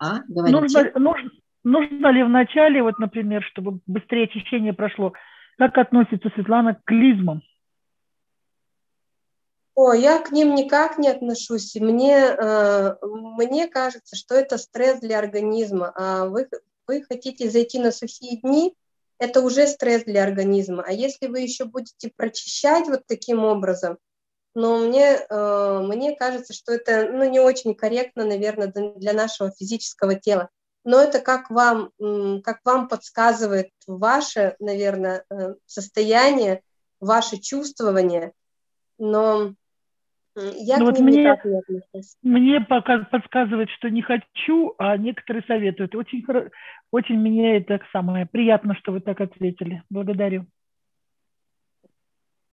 Говорите. Нужно ли вначале, вот, например, чтобы быстрее очищение прошло, как относится Светлана к клизмам? Я к ним никак не отношусь. Мне кажется, что это стресс для организма. Вы хотите зайти на сухие дни, это уже стресс для организма. А если вы еще будете прочищать вот таким образом, но мне кажется, что это не очень корректно, наверное, для нашего физического тела. Но это как вам подсказывает ваше, наверное, состояние, ваше чувствование. Но я к ним никак не отношусь. Мне пока подсказывает, что не хочу, а некоторые советуют. Очень мне это самое приятно, что вы так ответили. Благодарю.